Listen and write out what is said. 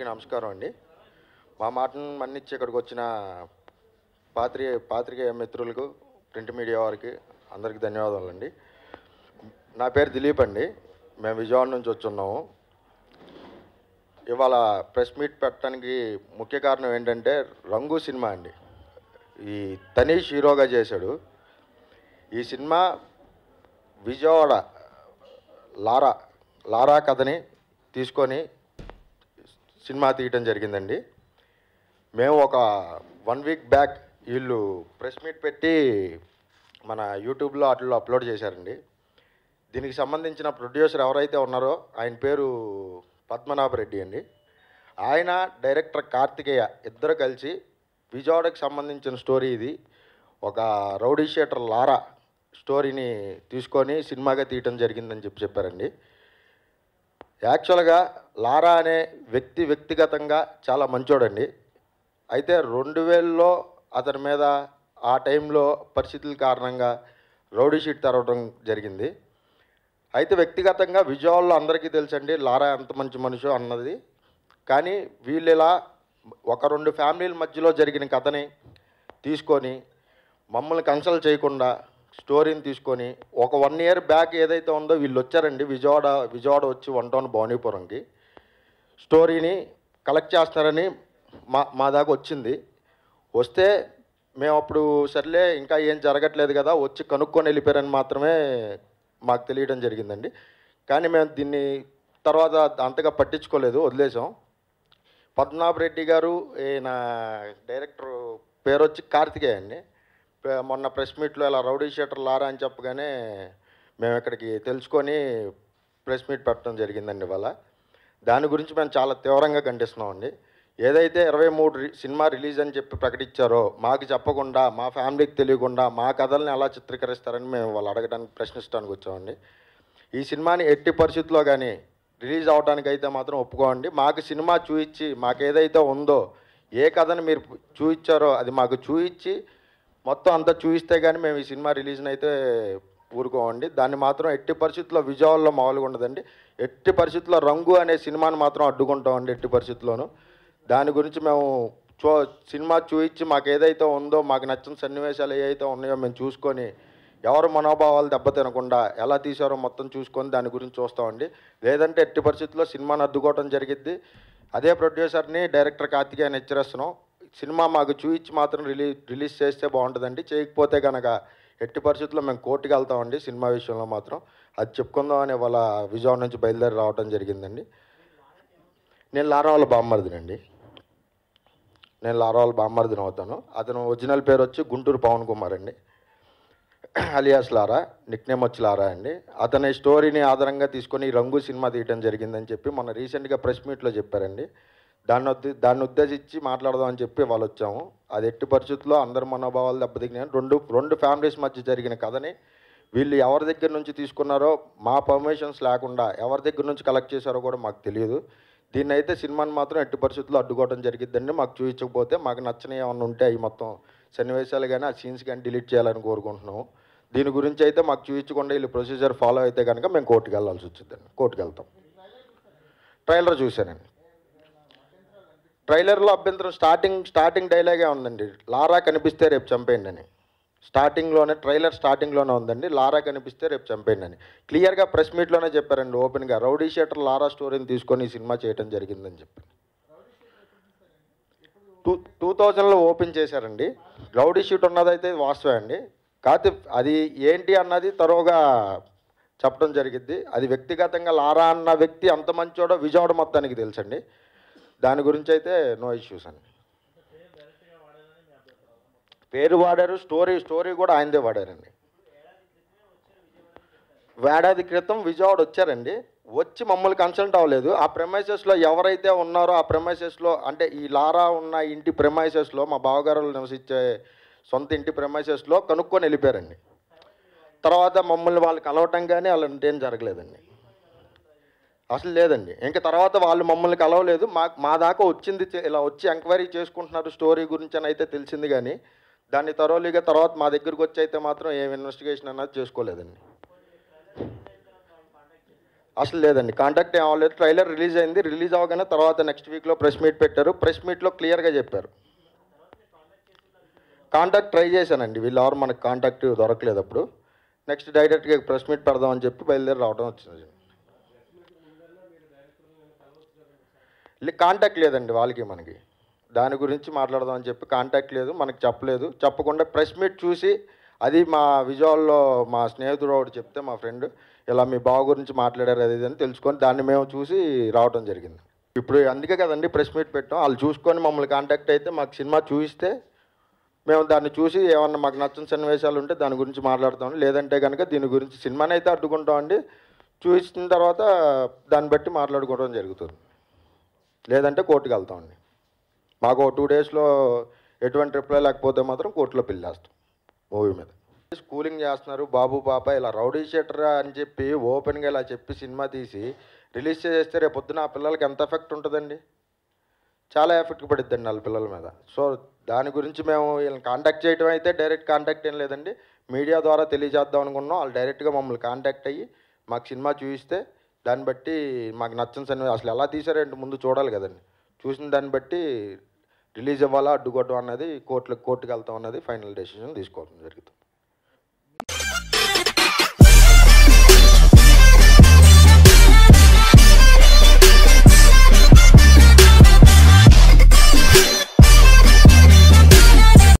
అందరికీ నమస్కారం అండి. మా మాటను మన్నించి ఇక్కడికి వచ్చిన పాత్రికేయ మిత్రులకు, ప్రింట్ మీడియా వారికి అందరికీ ధన్యవాదాలండి. నా పేరు దిలీప్ అండి. మేము విజయవాడ నుంచి వచ్చున్నాము. ఇవాళ ప్రెస్ మీట్ పెట్టడానికి ముఖ్య కారణం ఏంటంటే రంగు సినిమా అండి. ఈ తనీష్ హీరోగా చేశాడు. ఈ సినిమా విజయవాడ లారా కథని తీసుకొని సినిమా తీయటం జరిగిందండి. మేము ఒక 1 వీక్ బ్యాక్ వీళ్ళు ప్రెస్ మీట్ పెట్టి మన యూట్యూబ్లో వాటిల్లో అప్లోడ్ చేశారండి. దీనికి సంబంధించిన ప్రొడ్యూసర్ ఎవరైతే ఉన్నారో ఆయన పేరు పద్మనాభరెడ్డి అండి. ఆయన డైరెక్టర్ కార్తికేయ ఇద్దరు కలిసి విజయవాడకి సంబంధించిన స్టోరీ ఇది. ఒక రౌడీ షీటర్ లారా స్టోరీని తీసుకొని సినిమాగా తీయటం జరిగిందని చెప్పారండి. యాక్చువల్గా లారా అనే వ్యక్తిగతంగా చాలా మంచోడండి. అయితే 2000లో అతని మీద ఆ టైంలో పరిస్థితుల కారణంగా రౌడీ షీట్ తెరవడం జరిగింది. అయితే వ్యక్తిగతంగా విజయవాడలో అందరికీ తెలుసండి లారా ఎంత మంచి మనిషో అన్నది. కానీ వీళ్ళు ఇలా 1-2 ఫ్యామిలీల మధ్యలో జరిగిన కథని తీసుకొని మమ్మల్ని కన్సల్ట్ చేయకుండా స్టోరీని తీసుకొని ఒక 1 ఇయర్ బ్యాక్ ఏదైతే ఉందో వీళ్ళు వచ్చారండి విజయవాడ వచ్చి 1 టౌన్ భవానీపురంకి స్టోరీని కలెక్ట్ చేస్తారని మా దాకా వచ్చింది. వస్తే మేము అప్పుడు సర్లే ఇంకా ఏం జరగట్లేదు కదా వచ్చి కనుక్కొని వెళ్ళిపోయారని మాత్రమే మాకు తెలియడం జరిగిందండి. కానీ మేము దీన్ని తర్వాత అంతగా పట్టించుకోలేదు, వదిలేసాం. పద్మనాభరెడ్డి గారు ఈయన డైరెక్టర్ పేరు వచ్చి కార్తికేయ అండి. మొన్న ప్రెస్ మీట్లో ఇలా రౌడీ షీటర్ లారా అని చెప్పగానే మేము ఇక్కడికి తెలుసుకొని ప్రెస్ మీట్ పెట్టడం జరిగిందండి. ఇవాళ దాని గురించి మేము చాలా తీవ్రంగా ఖండిస్తున్నామండి. ఏదైతే 23 సినిమా రిలీజ్ అని చెప్పి ప్రకటించారో మాకు చెప్పకుండా మా ఫ్యామిలీకి తెలియకుండా మా కథల్ని ఎలా చిత్రీకరిస్తారని మేము వాళ్ళు అడగడానికి ప్రశ్నించడానికి వచ్చామండి. ఈ సినిమాని ఎట్టి పరిస్థితుల్లో కానీ రిలీజ్ అవడానికి అయితే మాత్రం ఒప్పుకోండి. మాకు సినిమా చూయించి మాకు ఏదైతే ఉందో ఏ కథని మీరు చూయించారో అది మాకు చూయించి మొత్తం అంతా చూయిస్తే కానీ మేము ఈ సినిమా రిలీజ్ని అయితే ఊరుకోమండి. దాన్ని మాత్రం ఎట్టి పరిస్థితుల్లో విజయవాడలో మామూలుగా ఉండదండి. ఎట్టి పరిస్థితుల్లో రంగు అనే సినిమాని మాత్రం అడ్డుకుంటామండి ఎట్టి పరిస్థితుల్లోనూ. దాని గురించి మేము సినిమా చూయించి మాకు ఏదైతే ఉందో మాకు నచ్చిన సన్నివేశాలు ఏవైతే ఉన్నాయో మేము చూసుకొని ఎవరు మనోభావాలు దెబ్బతినకుండా ఎలా తీశారో మొత్తం చూసుకొని దాని గురించి చూస్తామండి. లేదంటే ఎట్టి పరిస్థితుల్లో సినిమాని అడ్డుకోవడం జరిగిద్ది. అదే ప్రొడ్యూసర్ని డైరెక్టర్ కార్తికేయని హెచ్చరిస్తున్నాం. సినిమా మాకు చూయించి మాత్రం రిలీజ్ చేస్తే బాగుంటుందండి. చేయకపోతే కనుక ఎట్టి పరిస్థితుల్లో మేము కోర్టుకి వెళ్తామండి. సినిమా విషయంలో మాత్రం అది చెప్పుకుందామని వాళ్ళ విజయవాడ నుంచి బయలుదేరి రావడం జరిగిందండి. నేను లారా వాళ్ళ బామ్మర్దినండి. నేను లారా వాళ్ళ బామ్మర్దిని అవుతాను. అతను ఒరిజినల్ పేరు వచ్చి గుంటూరు పవన్ కుమార్ అండి, అలియాస్ లారా, నిక్నేమ్ వచ్చి లారా అండి. అతని స్టోరీని ఆధారంగా తీసుకొని రంగు సినిమా తీయడం జరిగిందని చెప్పి మొన్న రీసెంట్గా ప్రెస్ మీట్లో చెప్పారండి. దాన్ని ఉద్దేశించి మాట్లాడదామని చెప్పి వాళ్ళు వచ్చాము. అది ఎట్టి పరిస్థితుల్లో అందరి మనోభావాలు దెబ్బతిన్నాయి. రెండు ఫ్యామిలీస్ మధ్య జరిగిన కథని వీళ్ళు ఎవరి దగ్గర నుంచి తీసుకున్నారో మా పర్మిషన్స్ లేకుండా ఎవరి దగ్గర నుంచి కలెక్ట్ చేశారో కూడా మాకు తెలియదు. దీన్ని అయితే సినిమాని మాత్రం ఎట్టి పరిస్థితుల్లో అడ్డుకోవడం జరిగిద్దండి. మాకు చూపించకపోతే మాకు నచ్చని ఏమన్నా ఉంటే అవి మొత్తం సన్నివేశాలు కానీ ఆ సీన్స్ కానీ డిలీట్ చేయాలని కోరుకుంటున్నాము. దీని గురించి అయితే మాకు చూపించకుండా వీళ్ళు ప్రొసీజర్ ఫాలో అయితే కనుక మేము కోర్టుకు వెళ్ళాల్సి వచ్చిందండి. కోర్టుకు వెళ్తాం. ట్రైలర్ చూశానండి. ట్రైలర్లో అభ్యంతరం స్టార్టింగ్ డైలాగే ఉందండి, లారా కనిపిస్తే రేపు చంపేయండి అని. ట్రైలర్ స్టార్టింగ్లోనే ఉందండి, లారా కనిపిస్తే రేపు చంపేయండి అని. క్లియర్గా ప్రెస్ మీట్లోనే చెప్పారండి ఓపెన్గా. రౌడీ షీటర్ లారా స్టోరీని తీసుకొని ఈ సినిమా చేయడం జరిగిందని చెప్పి 2000లో ఓపెన్ చేశారండి. రౌడీ షీట్ ఉన్నదైతే వాస్తవే అండి. కాకపోతే అది ఏంటి అన్నది తరువుగా చెప్పడం జరిగిద్ది. అది వ్యక్తిగతంగా లారా అన్న వ్యక్తి అంత మంచోడో విజయవాడ మొత్తానికి తెలుసండి. దాని గురించి అయితే నో ఇష్యూస్ అండి. పేరు వాడారు, స్టోరీ కూడా ఆయనదే వాడారండి. ఏడాది క్రితం విజయవాడ వచ్చారండి. వచ్చి మమ్మల్ని కన్సల్ట్ అవ్వలేదు. ఆ ప్రెమైసెస్లో ఎవరైతే ఉన్నారో ఆ ప్రెమైసెస్లో అంటే ఈ లారా ఉన్న ఇంటి ప్రెమైసెస్లో మా బావగారు నివసించే సొంత ఇంటి ప్రెమైసెస్లో కనుక్కొని వెళ్ళిపోయారండి. తర్వాత మమ్మల్ని వాళ్ళు కలవటం కానీ అలాంటి ఏం జరగలేదండి, అసలు లేదండి. ఇంకా తర్వాత వాళ్ళు మమ్మల్ని కలవలేదు. మా దాకా వచ్చింది ఇలా వచ్చి ఎంక్వైరీ చేసుకుంటున్నారు స్టోరీ గురించి అని అయితే తెలిసింది. కానీ దాన్ని తరోలీగా తర్వాత మా దగ్గరికి వచ్చి అయితే మాత్రం ఏం ఇన్వెస్టిగేషన్ అన్నది చేసుకోలేదండి. అసలు లేదండి, కాంటాక్ట్ ఏం అవ్వలేదు. ట్రైలర్ రిలీజ్ అయింది. రిలీజ్ అవ్వగానే తర్వాత నెక్స్ట్ వీక్లో ప్రెస్ మీట్ పెట్టారు. ప్రెస్ మీట్లో క్లియర్గా చెప్పారు. కాంటాక్ట్ ట్రై చేశానండి, వీళ్ళు ఎవరు మనకు కాంటాక్ట్ దొరకలేదు. అప్పుడు నెక్స్ట్ డైరెక్ట్గా ప్రెస్ మీట్ పెడదామని చెప్పి బయలుదేరి రావడం వచ్చింది. కాంటాక్ట్ లేదండి వాళ్ళకి మనకి, దాని గురించి మాట్లాడదామని చెప్పి కాంటాక్ట్ లేదు, మనకి చెప్పలేదు. చెప్పకుండా ప్రెస్ మీట్ చూసి, అది మా విజువల్లో మా స్నేహితుడు ఒకటి చెప్తే, మా ఫ్రెండ్ ఇలా మీ బావ గురించి మాట్లాడారు అది ఇది అని తెలుసుకొని దాన్ని మేము చూసి రావడం జరిగింది. ఇప్పుడు అందుకే కదండి ప్రెస్ మీట్ పెట్టాం. వాళ్ళు చూసుకొని మమ్మల్ని కాంటాక్ట్ అయితే మాకు సినిమా చూపిస్తే మేము దాన్ని చూసి ఏమన్నా మాకు నచ్చని సన్నివేశాలు ఉంటే దాని గురించి మాట్లాడతాం. లేదంటే కనుక దీని గురించి సినిమాని అయితే అడ్డుకుంటామండి. చూసిన తర్వాత దాన్ని బట్టి మాట్లాడుకోవడం జరుగుతుంది. లేదంటే కోర్టుకు వెళ్తామండి. మాకు 2 డేస్లో ఎటువంటి రిప్లై లేకపోతే మాత్రం కోర్టులో పిల్లేస్తాం మూవీ మీద. స్కూలింగ్ చేస్తున్నారు బాబు పాప ఇలా రౌడీ షీటర్ అని చెప్పి ఓపెన్గా ఇలా చెప్పి సినిమా తీసి రిలీజ్ చేస్తే రేపు పొద్దున ఆ పిల్లలకి ఎంత ఎఫెక్ట్ ఉంటుందండి? చాలా ఎఫెక్ట్ పడుద్దండి వాళ్ళ పిల్లల మీద. సో దాని గురించి మేము వీళ్ళని కాంటాక్ట్ చేయడం అయితే డైరెక్ట్ కాంటాక్ట్ ఏం లేదండి, మీడియా ద్వారా తెలియజేద్దాం అనుకున్నాం. వాళ్ళు డైరెక్ట్గా మమ్మల్ని కాంటాక్ట్ అయ్యి మాకు సినిమా చూపిస్తే దాన్ని బట్టి మాకు నచ్చని సన్నివేశం అసలు ఎలా తీసారంటే ముందు చూడాలి కదండి. చూసిన దాన్ని బట్టి రిలీజ్ అవ్వాలా అడ్డుకోవడం అన్నది కోర్టుకు వెళ్తాం అన్నది ఫైనల్ డెసిషన్ తీసుకోవడం జరుగుతుంది.